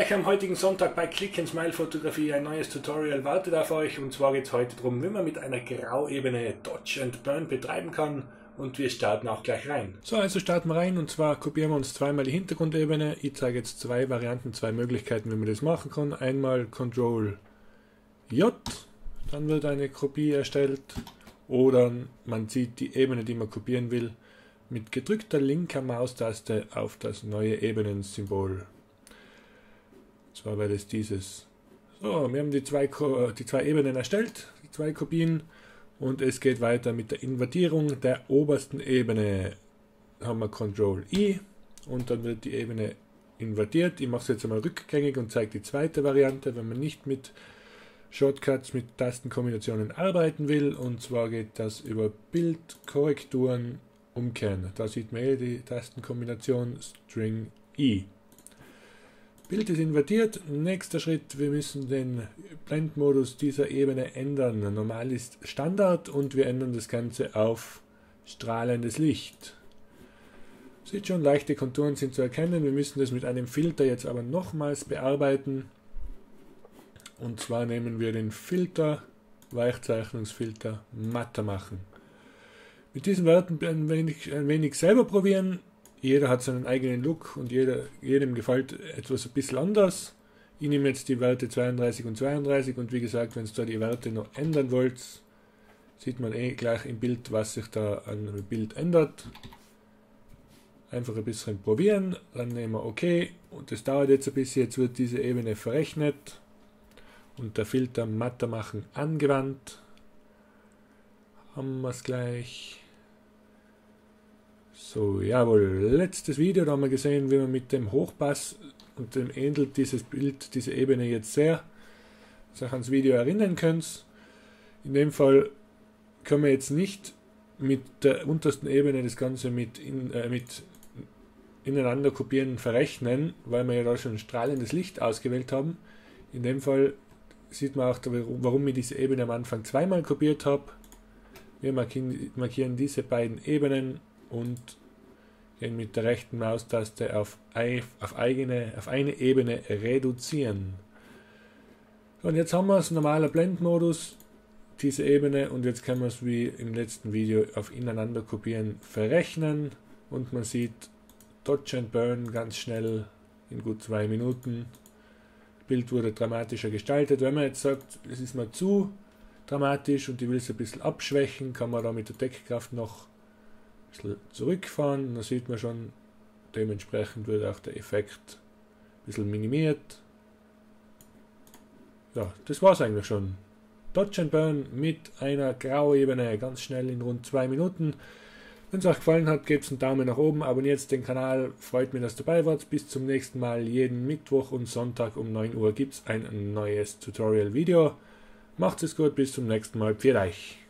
euch am heutigen Sonntag bei Click and Smile Fotografie. Ein neues Tutorial wartet auf euch, und zwar geht es heute darum, wie man mit einer Grauebene Dodge and Burn betreiben kann, und wir starten auch gleich rein. So, also starten wir rein, und zwar kopieren wir uns zweimal die Hintergrundebene. Ich zeige jetzt zwei Varianten, zwei Möglichkeiten, wie man das machen kann. Einmal Ctrl J, dann wird eine Kopie erstellt, oder man zieht die Ebene, die man kopieren will, mit gedrückter linker Maustaste auf das neue Ebenensymbol. Zwar wäre das dieses. So, wir haben die zwei Ebenen erstellt, die zwei Kopien, und es geht weiter mit der Invertierung der obersten Ebene. Da haben wir Ctrl I und dann wird die Ebene invertiert. Ich mache es jetzt einmal rückgängig und zeige die zweite Variante, wenn man nicht mit Shortcuts, mit Tastenkombinationen arbeiten will, und zwar geht das über Bildkorrekturen umkehren. Da sieht man hier die Tastenkombination String I. Bild ist invertiert. Nächster Schritt, wir müssen den Blendmodus dieser Ebene ändern. Normal ist Standard und wir ändern das Ganze auf strahlendes Licht. Sieht schon, leichte Konturen sind zu erkennen. Wir müssen das mit einem Filter jetzt aber nochmals bearbeiten. Und zwar nehmen wir den Filter, Weichzeichnungsfilter, matter machen. Mit diesen Werten ein wenig selber probieren. Jeder hat seinen eigenen Look und jedem gefällt etwas ein bisschen anders. Ich nehme jetzt die Werte 32 und 32, und wie gesagt, wenn ihr da die Werte noch ändern wollt, sieht man gleich im Bild, was sich da an dem Bild ändert. Einfach ein bisschen probieren, dann nehmen wir OK, und das dauert jetzt ein bisschen. Jetzt wird diese Ebene verrechnet und der Filter matter machen angewandt. Haben wir es gleich. So, jawohl, letztes Video, da haben wir gesehen, wie man mit dem Hochpass und dem ähnelt dieses Bild, diese Ebene jetzt sehr, dass ihr ans Video erinnern könnt. In dem Fall können wir jetzt nicht mit der untersten Ebene das Ganze mit ineinander kopieren verrechnen, weil wir ja da schon strahlendes Licht ausgewählt haben. In dem Fall sieht man auch, warum ich diese Ebene am Anfang zweimal kopiert habe. Wir markieren diese beiden Ebenen und gehen mit der rechten Maustaste auf eine Ebene reduzieren. So, und jetzt haben wir es, normaler Blendmodus, diese Ebene, und jetzt können wir es wie im letzten Video auf ineinander kopieren verrechnen, und man sieht Dodge and Burn ganz schnell in gut 2 Minuten. Das Bild wurde dramatischer gestaltet. Wenn man jetzt sagt, es ist mal zu dramatisch und ich will es ein bisschen abschwächen, kann man da mit der Deckkraft noch ein bisschen zurückfahren. Da sieht man schon, dementsprechend wird auch der Effekt ein bisschen minimiert. Ja, das war es eigentlich schon. Dodge and Burn mit einer Grauebene, ganz schnell in rund 2 Minuten. Wenn es euch gefallen hat, gebt einen Daumen nach oben, abonniert den Kanal, freut mich, dass ihr dabei wart. Bis zum nächsten Mal. Jeden Mittwoch und Sonntag um 9 Uhr gibt es ein neues Tutorial-Video. Macht es gut, bis zum nächsten Mal. Pfiat euch.